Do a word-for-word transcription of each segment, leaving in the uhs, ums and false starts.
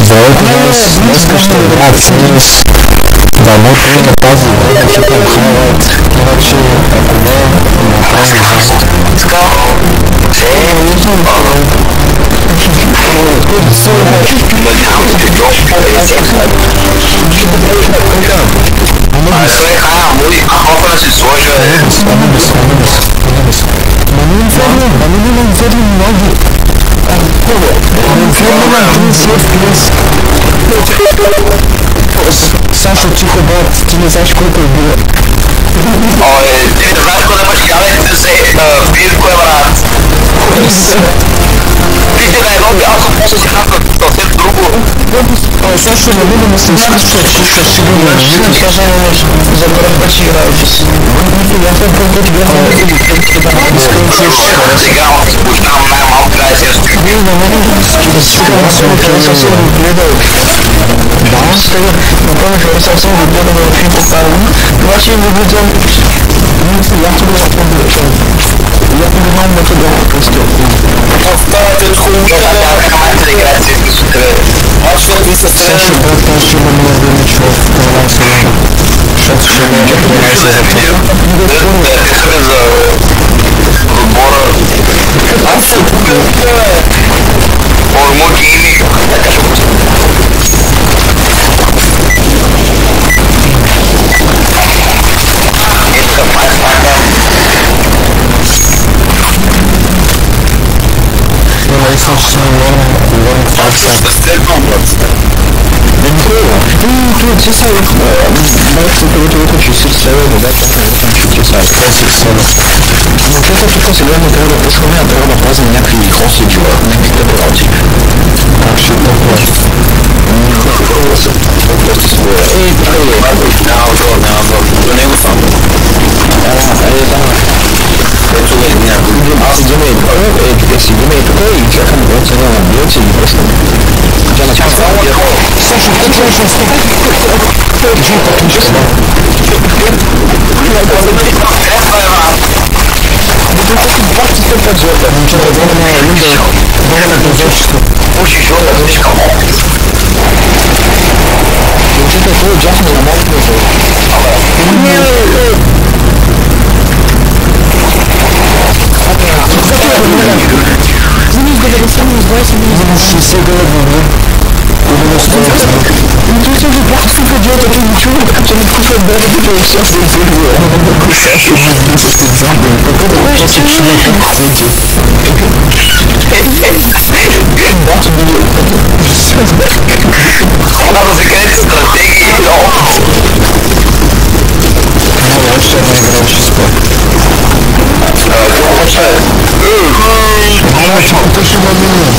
Здравейте, днес ще играят с Нис. Да, моето име тази игра ще към хайлайт, иначе ако не, направим защо. Така, е, не съм бавен. Сашо, тихо, брат, ти не знаеш колко е било. Ой, ти не знаеш кой да имаш калетите се пирко е, брат. Ти ти на едно бялко, после си хапна съвсем друго. Ой, Сашо, не видим се изкушваш, изкушваш сигурно. Не кажа нещо, за първ път ще играеш си. Аз съм първ път бях на видим, сега спочнавам най-малко двайсет. Вие на мен сигурно съм съм го гледал. Да, сега, напълно хора съм го гледал в филм по-старому, обаче го гледам, ясно го съм гледал. Ясно го знам да те бях пустил. Оставате от хубавите да камате да играят си с тебе. Общо ви са сега. Сашо, брат, аз ще имам много ничего в това сега. Защото ще ме е за това. Да, те са за отбора. Аз съм Ормуки ими. Така ще пусна. Ето май спака. Наистина ще сме говорим това сега. Да стегвам, брат. Не ми хубаво. И ти са малко другото че си себе, да да че са класик себе. Но чето тук сега не трябва да пускаме, а трябва да пазим някакви хостиджива, някакви тъпорати. А, ще толкова. Хубаво са. Просто своя. Ей, правиле. Няма отбор, няма отбор. До него сам. Ей, да. Ето е някой. Аз идеме и това, е, къде си идеме и тук и чакам да се на билци и просто. Тя на часа е хора. Сашо, какво трябваше да става? Julta, книжка. двадцать пять Julta. Ничего, главное, Линда, главное производство. Пуши Julta, слишком мало. Julta, твой джаз не ломал тоже. шестьдесят голодный. Ну ты же просто идет, это ничего, ты не кушай, да, это все что сделал. Саша, мы вместе с Зангом, какой-то просто человек ходит. Да, ты не... Надо закрыть стратегии, но... Ну, вообще она играла чисто. Что получается? Мамочка, ты что на меня?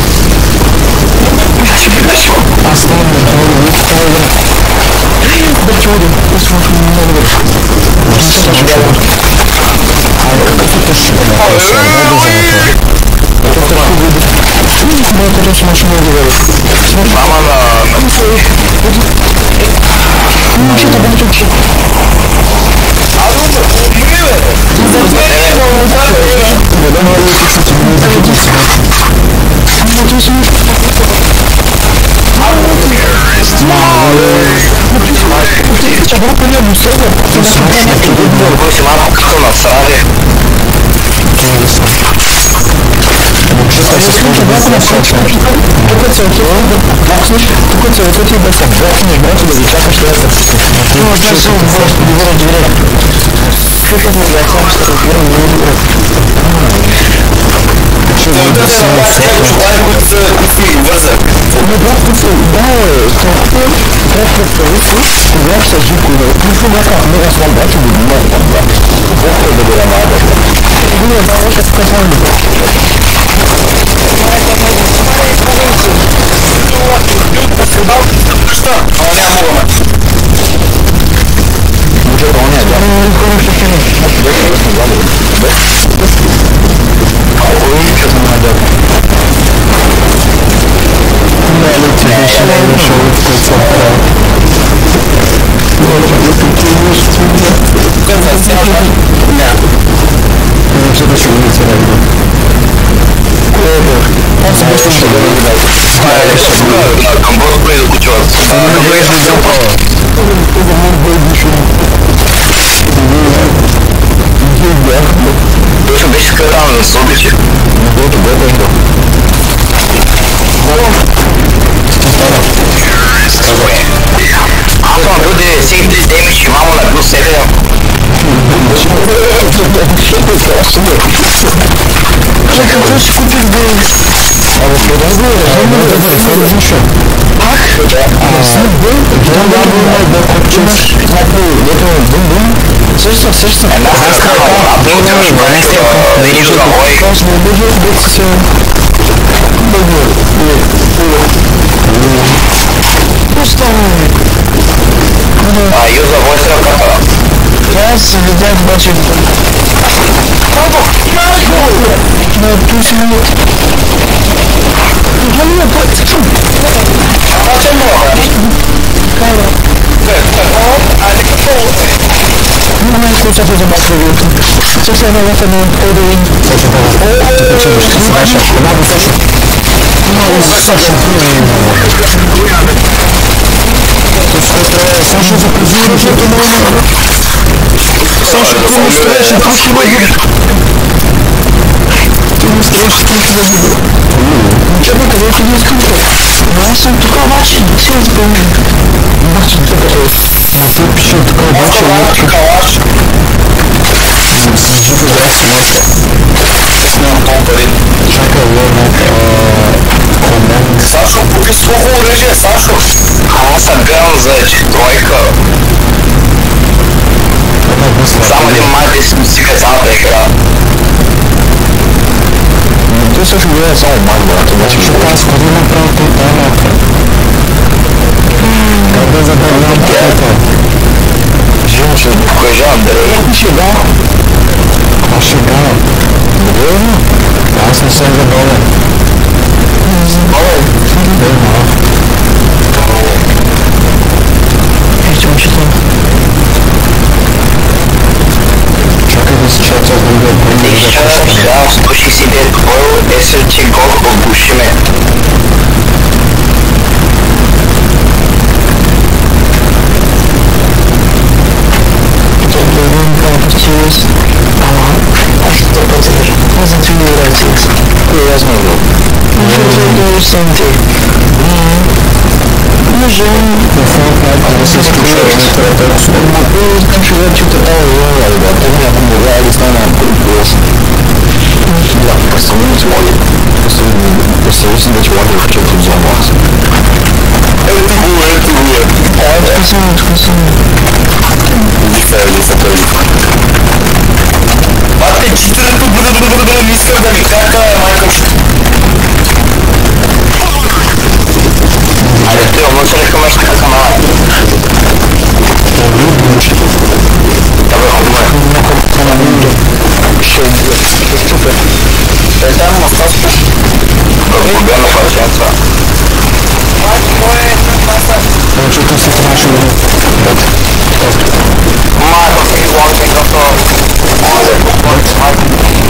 Оставим, не вставим. Да чё ли? Пусть вот не надо. А как это шикарно? Это такой выйдет. Ну, это тоже машина говорит. Мама на... Ну, что-то будет вообще. А ну, привет! Да, надо идти, кстати, не заходиться. Ну, то есть... Чего понятно, что это? Ты срочно передал. Бросим маму, как у нас сразу. Что-то слушай, брат, на срочно. Какой цвет? Какой цвет? Вот тебе сам. Брат, не брат, тебе чака, что это? Ну, вот я все, может, не верю, не верю. Что это за я сам, что первый не верю? Что, вот это сам, что? Ну, брат, ты да, что? Я что жуку, ну что я как, мы расслабляться будем, но там, да. Вот это было надо. Ну, я вот это сказал. Что? У меня мама. Уже выполняет, да? Ну, хорошо, конечно. Да, конечно, да. Ой, что там надо. Да, люди, еще не нашел в конце. Что-то еще улица, наверное. Он себе что-то говорит. Deixa eu ver se eu tava no subit. Ako bude safety damage, imamo na plus sedam. Čekaj, to si kupiš da je... Ali što razgleda, razgleda da je to različan. Ah? Ali sam bil? Da da da da kupčeš napravi, gotovo, bum bum. Сеща, сеща. Една страна, а другата ми бъде вижда мой. Аз не бъде, дето се... Бъде, не, не. Оставай. А, юза войсера ката. Аз се видях обаче... Папа! На пет минут. Галина, път! А че мога? Кайла. Али какво? Не е случай за батерията. Също е новата на Одоин. Ооо! Саша, много Саша. Много Саша. Саша, запази ръчето много. Саша, ти му строеше пушки на губ. Ти му строеше пушки на губ. Чакай, къде ти ги изкъпва? Но аз съм тук обаче, не си изпълнен. Обаче тук е. Не ти пише тук обаче. Малки калаш. Жито да си мисля. Нямам толкова пари. Чакай, ловък. Комент. Сашо, купи с колко оръжие, Сашо? Аз съм гледал за тройка. Само един май си мусика цялата игра. Той също гледа само май, брат. Защото аз ходи направо той дава. Как да забавлявам това? Живо ще Кажа, Андрей. Как ще да? Аз ще да. Добре, аз не съм забавен. Забавен? Да, да. Ето, че това. Чакай да се чата с другия първи. Изчакам сега сто шейсет и девет койл, ес ел ти гол обуши ме. Serious? Uh, I still consider it wasn't really what I think. Кой аз не го? Може да е something. Може... Ако се изключва регистратор, но искам ще вече така лола, ребята, някой му гледа да стане на първост. Да, представим се моли. Представим се да че лаги в четири взема аз. Ето го, ето го е. А, така съм, така съм. Лиса е, лиса той лиса. Бате, читането бъде не искам да ми кака, майка ще. Айде, ти, оно се не хъмаш така канала. Абе, хубаво е. Ще убия, ще чупя. Е, там мастаска. Побяна парченца. Майко е, маса. Чуто се трябваше да Майко се излонте като... Може, попорите, майко.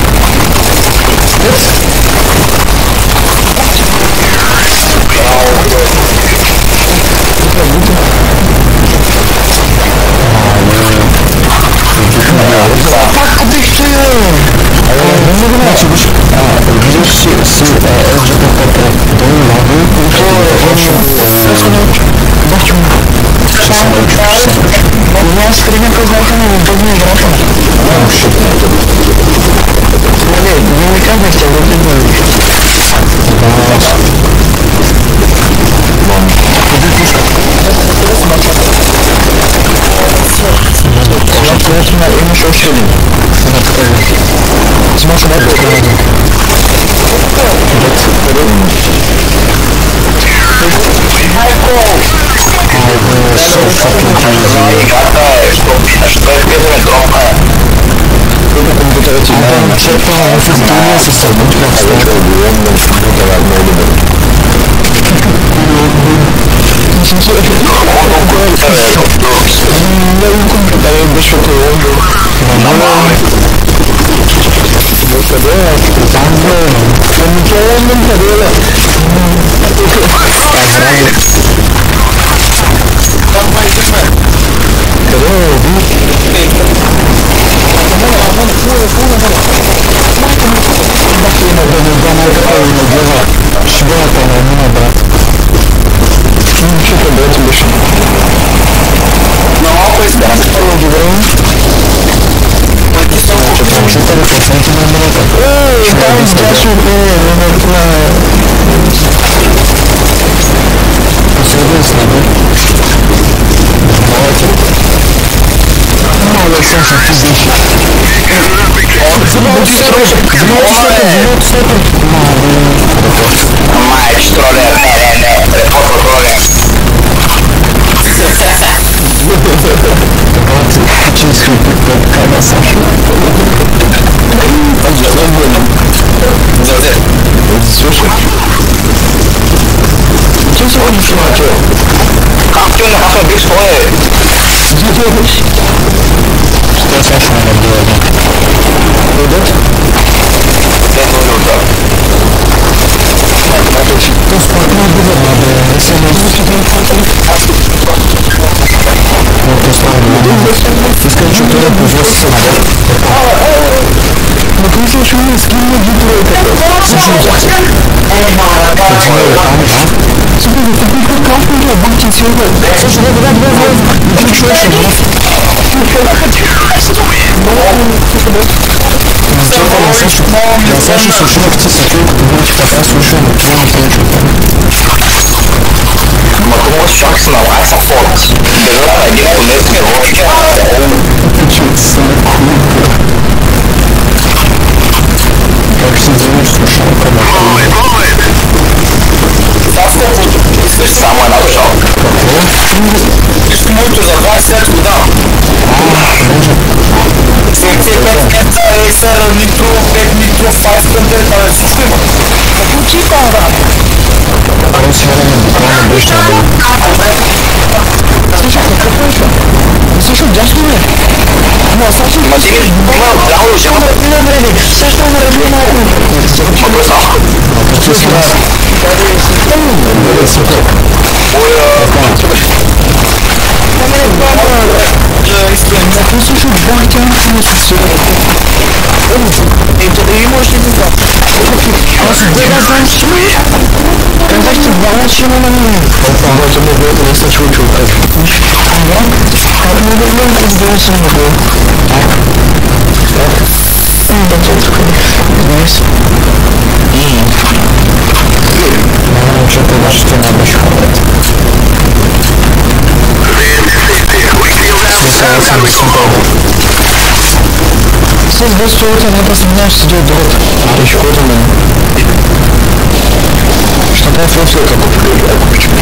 Пак купих ти я! Значи виж, виждаш си си елджата пепе долу лаги и то е точно бачо ще се научиш се аз преди някой знаете на удобна играта не, ще не, не ми казахте да ти бъде имаш още един сможеш да бъде Майко! Айде, so fucking crazy. Играта е, що е пиеме дропа. Тук компютърът ти знае. Все това в Естония се събуди как се вече отговорен на компютъра е много добър. Много компютър е беше от Лондон. Нормално. Къде е? Там бе. Ами че Лондон къде е? А, здраве. Эй, там сдачу, Посредственно, мало шанса физически. Забудь строчек, забудь строчек, забудь строчек. Майк, троллер, не-не-не, фото троллер. Чистый когда Саша. Я понял. Зачем? Слушай. Что сегодня снимать? Как ты на какой биг свой? Что Саша надо делать? Идет? Я тоже так. То спортивный будет надо. Если не вот то спортивный. Ты скажи, что ты пожалуйста. Ну ты слушай, мы с кем мы гидрой. Слушай, Слушай, ты как кафе, будете сегодня. Слушай, давай, давай, давай. Ты что еще? На Сашу, на Сашу совершенно птица, ты будешь пока совершенно, ты не получишь. Макому шанс на лайф форс. Держала один кулет не вообще. Учиться как сидишь, совершенно когда ты самое нажал. Смуту за двадцать лет туда. Секция пять пять сэр нитро пять нитро пять контент система. Учи кого? он сегодня буквально больше не был. Слушай, какой еще? Слушай, дашь мне? Ну, Саша, Матери, ну, да, уже. Саша, он родной. Какой Саша? Какой Саша? Ой, ну слушай, бахтя, и можете не знать. Когда знаешь, что когда ты баланс ему на меня. Вот это было, я хочу учу. Ага. Как мы думаем, ты сдался не был. Так. Ну, да, тетушка. Знаешь. И... Ну, что-то даже тебе надо еще хватать. Слушай, да что у тебя, я просто знаешь, сидел дрот. А еще вот он. Что там все все как почему?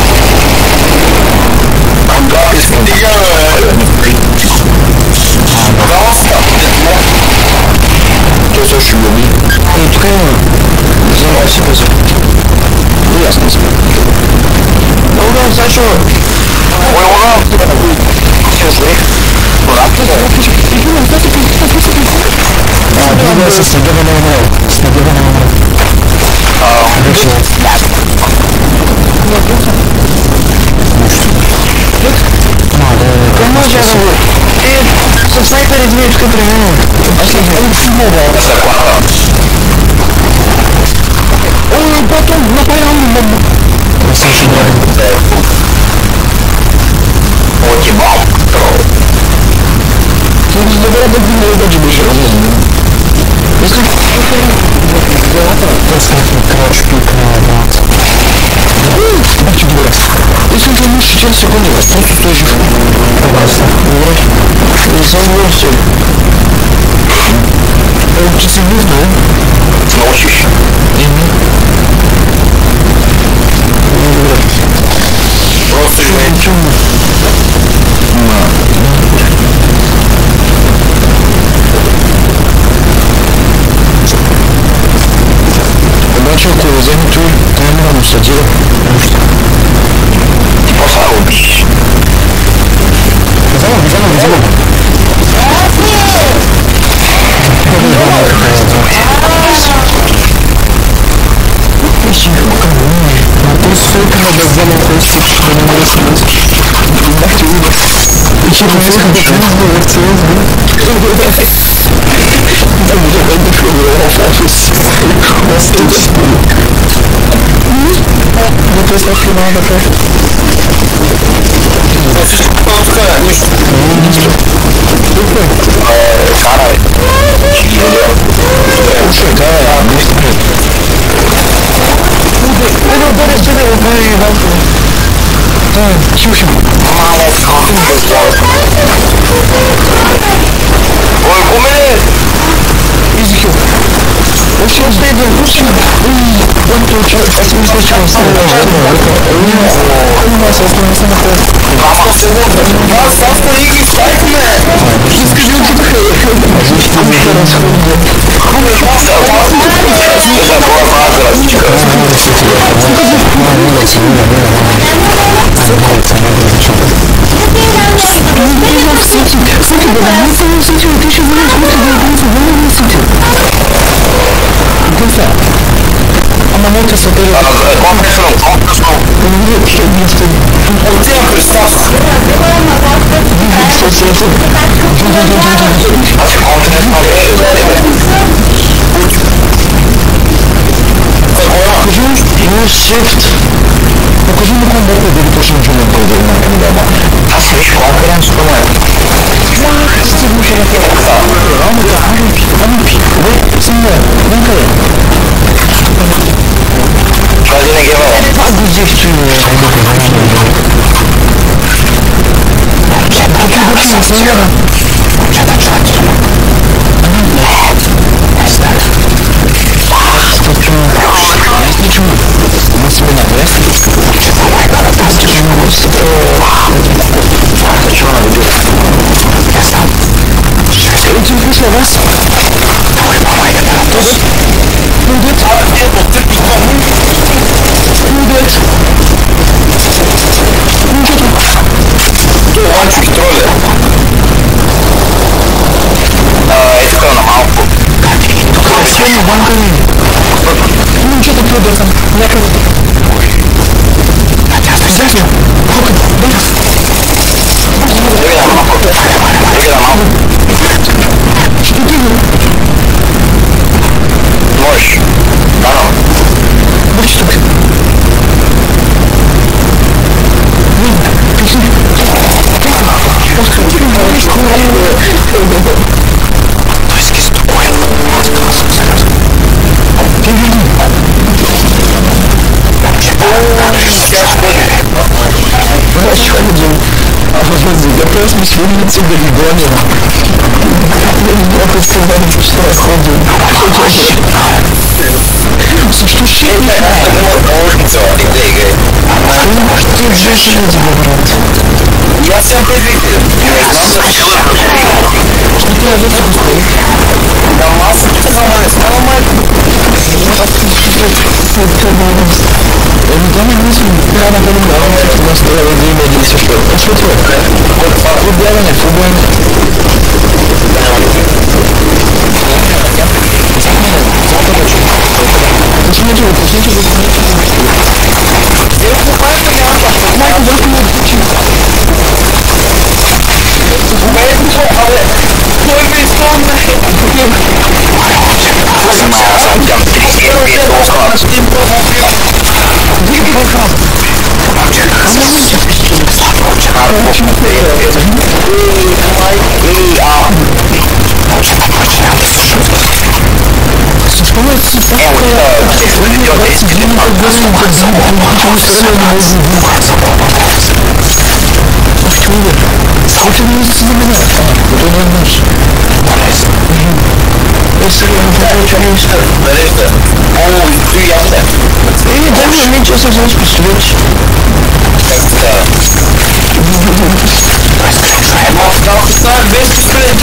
Кто слушай, люби? Ну, такая, занимайся без. Ну, ясно. Ну, да, зачем? ой, ура! Все злых. Ура! А, двигайся с ноги на умрел. С ноги на умрел. Решил. Надо. Кому я зову? Ты со снайпером двигаешь к примеру. Ой, потом напоем. Слушай, брат. Окей, бам. Ты не добра до длинной удачи бежишь. Если... Короче, пик на если ты мышь через секунду, просто стой жив. Пожалуйста. Не забыл все. Часы не знаю. Научишь. Просто живем. Бачок занятую камеру садил. Просто убить. Залог, залог, залог. Ты сука, надо залог хочешь, что не можешь снять. Так ты видишь. Ты что, не знаешь, как ты да, мне так душо было, ну, то есть, надо, Тука нищо. Карай. Слушай, да, нищо пред. Едно бъде сюда, обай Иванко. Да, слушай. Малък Ой, помене! Изихил. Още още един, още един. Ой, човек, аз мисля, че не съм на аз оставам се на ход. Аз се лутам. Аз просто Игри стайкме! Искаш да отидеха. Защо ми се разходи? Хуме, аз се лутам. Това е моя малка различка. Ама моята съперия... Комплексно, комплексно. Отивам през това. Аз е комплексно. Oh shit! Покажи ми кой мога да ви почнем чуем по да има към дома. Аз виж конференц това е. Стигна ще на това. Ами да, ами пи, ами пи. Бе, сина, някъде. Това е винаги имало. Това го взех чуем. Какви бъдеш на сега? Момчета пробват там, някъде. Излезна. Хока, бърз. Еги да малко. Еги да малко. Ще отидем. Можеш. Дано. Бъдеш тук. Кажи. Той ски спокойно. Аз това съм сериозен. Ти види. Я просто свидетель до Лигония. Я представляю, что я ходил. Что ж это? Ты в жизни не брат. Я сам привыкли. Что ты ожидал быстрее? Да масса, что нормально, нормально. Я недавно мысль, я на полном равне, что у нас было время делиться, что я шутил. Вот, футболание, футболание. Посмотри, посмотри, Я покупаю, я покупаю. Майку, дай мне включить. Поэтому, але... Твой бессонный. Если он хотел что-нибудь... Ой, приятно. И дай мне меньше создать послушать. Пожалуйста, без сплит.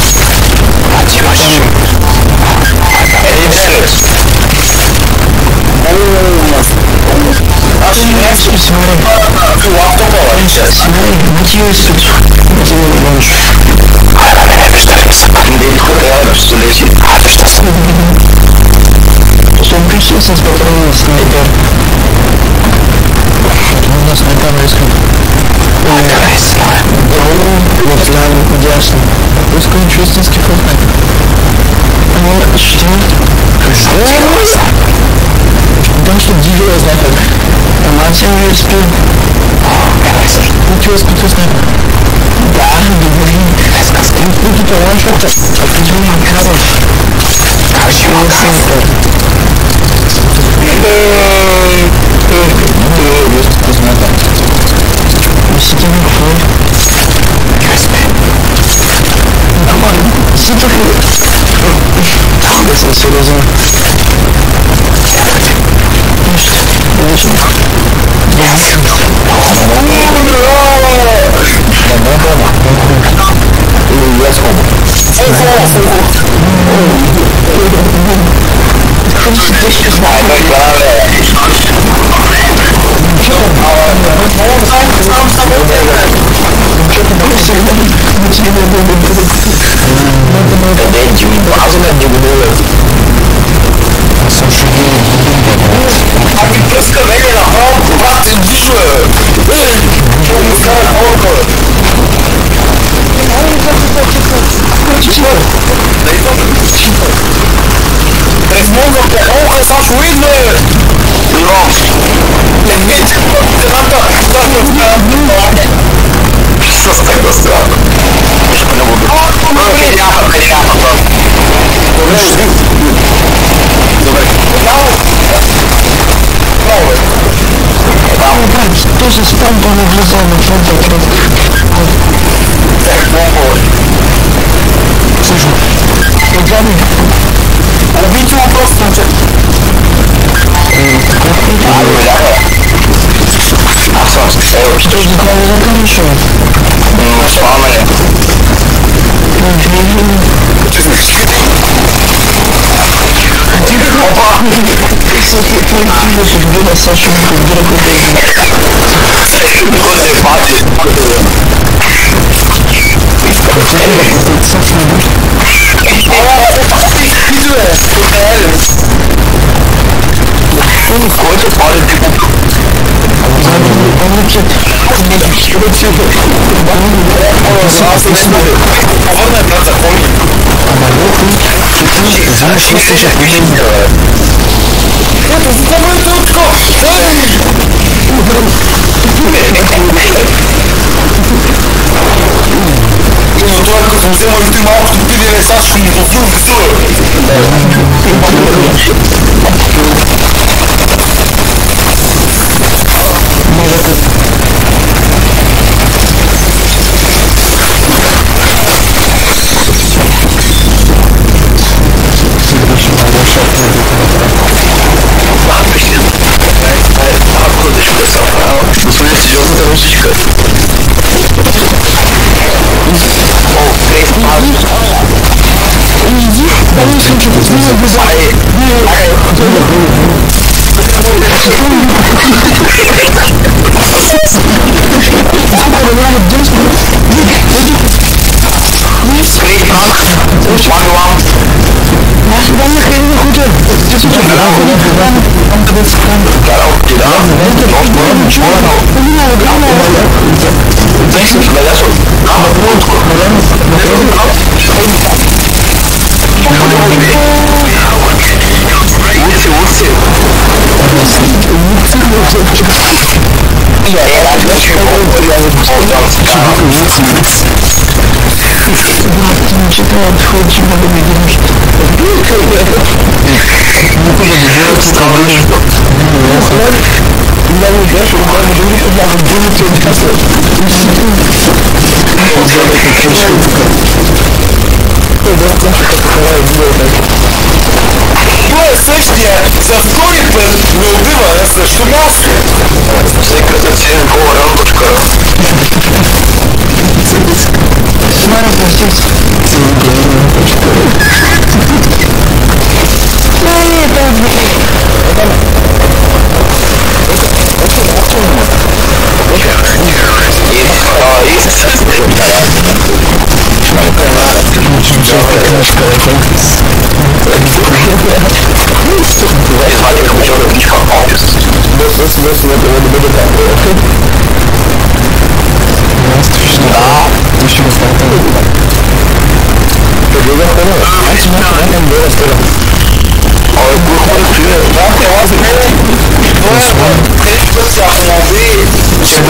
Аж не Смотри. Ты автопола сейчас. Смотри, мотивы суть. Мотивы больше. Что он пришелся с патроном снайпер. У нас снайпер рискнул. Вот прям ясно. Пускай чувственский фортнайт. А что? Что? Потому что дивило знает. А мать я не спит. случилось вкусно. Да, говори. Ну, типа, он что-то определенный король. Короче, он супер. Ну, есть вкусно, да. Сетевой фон. Нормально. Сетевой. Если серьезно. Тоже спампаны глазами, фантазия. Слушай, глазами. Убить его просто уже. Что же такое заканчивает? Ну, сломали. Опа! Если ты видишь, где на Сашу, где работает. Господи, папе! Он не хочет падать. Он лучше... Можно это запомнить? Знаешь, что сейчас не делает? Это за тобой тутку! Ну, только за все мой ты мало, что ты не Сашу не тусу, все! Ручечка. О, крейс, иди, конечно, что-то сделай без ай. Слышите, состоит неудобно, если что нас? Секретарь рампочка. Смотри, здесь.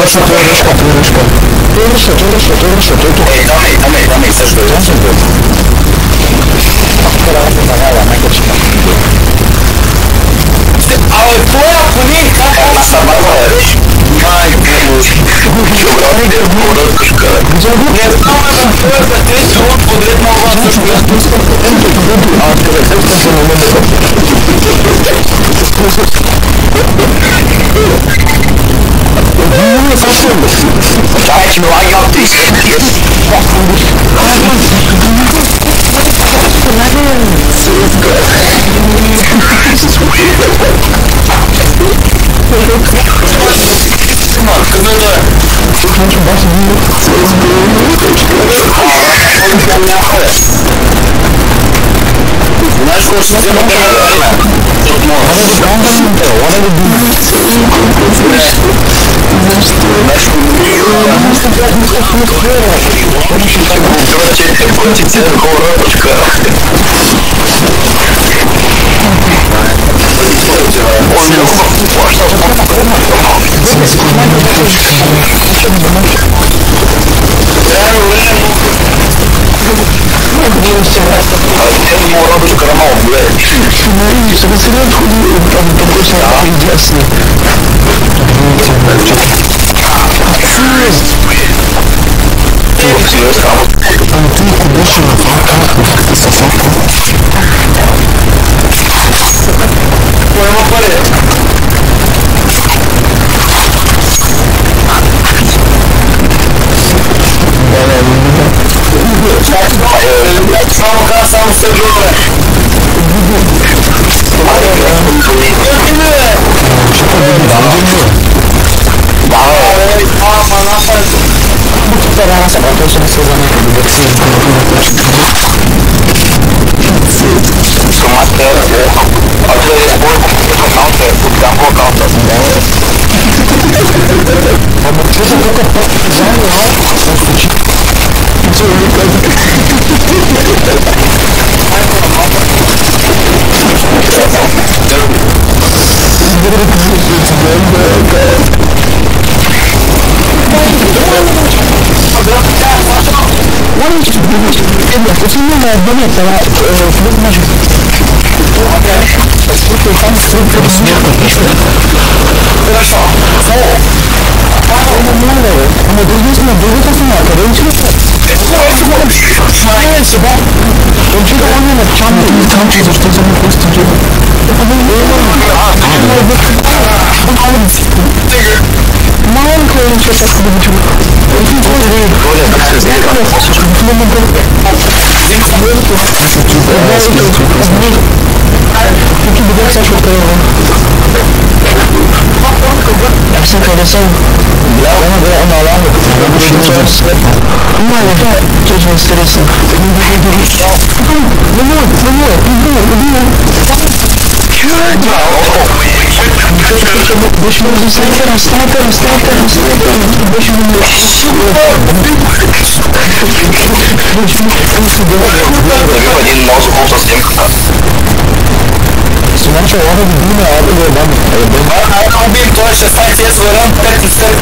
решил, той решил, той решил. Той решил, той решил, той решил, той тук. Ей, там е, там е, там е, също е. Там съм бил. Ако трябва да загава, нека че пак не бил. Абе, кой е поне? Как аз съм баваш? Майко, чували да поръчка. Не знам да това за трети лут подред на вас също. А, къде се се намеря? Не, съвсем. Чай, че мила ябти. Знаешь, что система такая? Тут можно. Короче, коробочка. Коробочка ромал, блядь. Смотри, что ты ходил, там такой самый интересный. Там ты куда-то на фалках, ты сосалка. Ой, ему порез. Самка, сам сыграй. Давай, мама, нахуй. Вторая раз, а потом все связано, как бы, все Сумасшедший. А то я бой, аккаунт, там аккаунт. А вот что только занял, Хорошо. но бизнес на другата страна, къде училище? Знаете себя. Он что-то он на чампи, чампи, за что за мной просто тут. Маленькая или что так будет? Очень сложно. Коля, как ты Какие бегают Сашу Каева? Я все колесо. Я она была на лаву. Я бы не знал свет. Мало, да, тоже интересно. Ну вот, ну вот, ну вот, ну вот. Больше не нужно снайпером, снайпером, снайпером, снайпером. Больше не нужно. один нос укол совсем как-то. Иначе он убил, а это был бан. А убил, то сейчас отец вариант пять и семь.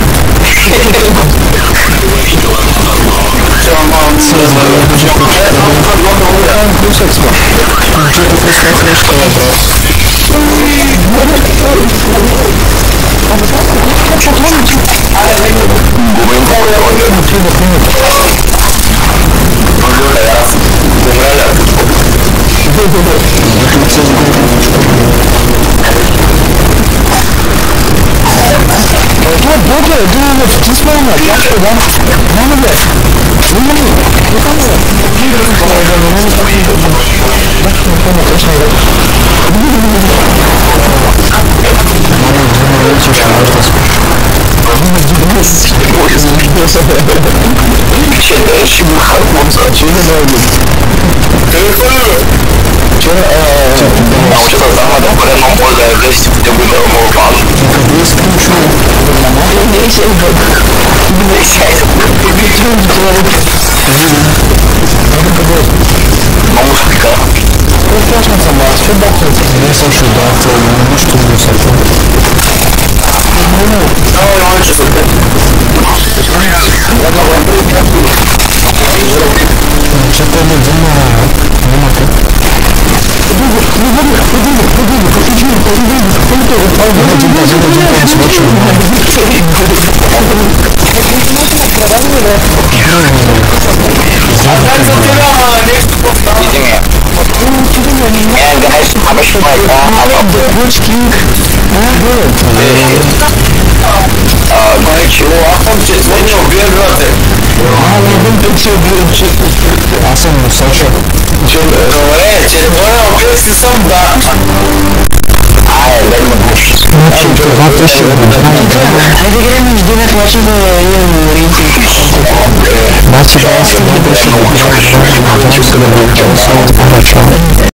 Все, мам, все, Боже, думаю, ты смотри, я что, да? Мама, блядь. Ну, ну, ну, ну, там, блядь. Ну, ну, точно, Считающий выход, зачем не надо? Вчера, э, а вот что там надо прямо можно вместе, где бы дорогого пана. я скручу. Я сел бы. Я сел бы. Мамушка. Прекрасно сама, что бахнется? Я слушаю, да, ну что будет с этим? Давай, мальчик, Yeah, guys, I'm a smart guy. I'm a Uh, короче, welcome to Twitch Убирати. Awesome, social. Говорят, червоно убийство сам да. А, я не могу. Айде грем между на плача да имам рейтинг. Значи да, аз не беше да